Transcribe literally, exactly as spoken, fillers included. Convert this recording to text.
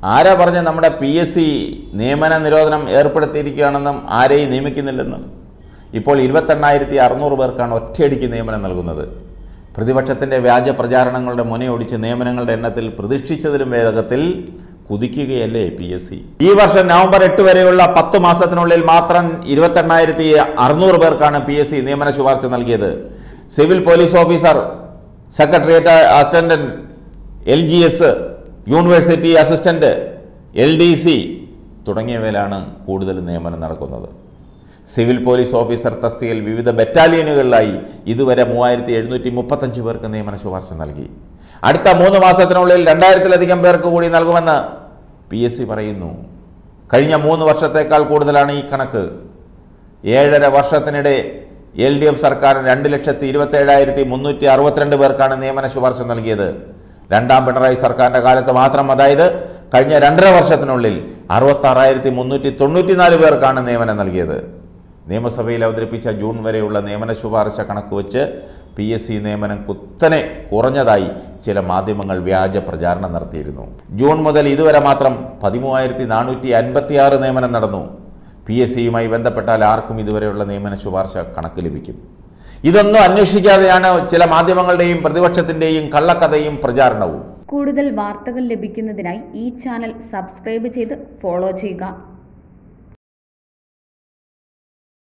ആരാ പറഞ്ഞ നമ്മുടെ പി എസ് സി നിയമന നിരോധനം ഏർപ്പെടുത്തിയിരിക്കുകയാണെന്നും ആരെയും നിയമിക്കുന്നില്ലെന്നും? ഇപ്പോൾ ഇരുപത്തെണ്ണായിരത്തി അറുന്നൂറ് പേർക്കാണ് ഒറ്റയടിക്ക് നിയമനം നൽകുന്നത്. പ്രതിപക്ഷത്തിൻ്റെ വ്യാജ പ്രചാരണങ്ങളുടെ മുനയൊടിച്ച് നിയമനങ്ങളുടെ എണ്ണത്തിൽ പ്രതീക്ഷിച്ചതിലും വേഗത്തിൽ കുതിക്കുകയല്ലേ പി എസ് സി. ഈ വർഷം നവംബർ എട്ട് വരെയുള്ള പത്ത് മാസത്തിനുള്ളിൽ മാത്രം ഇരുപത്തെണ്ണായിരത്തി അറുന്നൂറ് പേർക്കാണ് പി എസ് സി നിയമന ശുപാർശ നൽകിയത്. Civil police officer, secretariat attendant, L G S, university assistant, L D C തുടങ്ങിയവയിലാണ് കൂടുതൽ നിയമനം നടക്കുന്നത്. സിവിൽ പോലീസ് ഓഫീസർ തസ്തികയിൽ വിവിധ ബറ്റാലിയനുകളിലായി ഇതുവരെ മൂവായിരത്തി എഴുന്നൂറ്റി മുപ്പത്തഞ്ച് പേർക്ക് നിയമന ശുപാർശ നൽകി. അടുത്ത മൂന്ന് മാസത്തിനുള്ളിൽ രണ്ടായിരത്തിലധികം പേർക്ക് കൂടി നൽകുമെന്ന് പി എസ് സി പറയുന്നു. കഴിഞ്ഞ മൂന്ന് വർഷത്തേക്കാൾ കൂടുതലാണ് ഈ കണക്ക്. ഏഴര വർഷത്തിനിടെ എൽ ഡി എഫ് സർക്കാർ രണ്ട് ലക്ഷത്തി ഇരുപത്തി ഏഴായിരത്തി മുന്നൂറ്റി അറുപത്തിരണ്ട് പേർക്കാണ് നിയമന ശുപാർശ നൽകിയത്. രണ്ടാം പിണറായി സർക്കാരിൻ്റെ കാലത്ത് മാത്രം, അതായത് കഴിഞ്ഞ രണ്ടര വർഷത്തിനുള്ളിൽ അറുപത്തി ആറായിരത്തി മുന്നൂറ്റി തൊണ്ണൂറ്റിനാല് പേർക്കാണ് നിയമനം നൽകിയത്. നിയമസഭയിൽ അവതരിപ്പിച്ച ജൂൺ വരെയുള്ള നിയമന ശുപാർശ കണക്ക് വെച്ച് പി എസ് സി നിയമനം കുത്തനെ കുറഞ്ഞതായി ചില മാധ്യമങ്ങൾ വ്യാജ പ്രചാരണം നടത്തിയിരുന്നു. ജൂൺ മുതൽ ഇതുവരെ മാത്രം പതിമൂവായിരത്തി നാനൂറ്റി അൻപത്തി ആറ് നിയമനം നടന്നു. പി എസ് സിയുമായി ബന്ധപ്പെട്ടാൽ ആർക്കും ഇതുവരെയുള്ള നിയമന ശുപാർശ കണക്ക് ലഭിക്കും. ഇതൊന്നും അന്വേഷിക്കാതെയാണ് ചില മാധ്യമങ്ങളുടെയും പ്രതിപക്ഷത്തിൻ്റെയും കള്ളക്കഥയും പ്രചാരണവും. കൂടുതൽ വാർത്തകൾ ലഭിക്കുന്നതിനായി ഈ ചാനൽ സബ്സ്ക്രൈബ് ചെയ്ത് ഫോളോ ചെയ്യുക.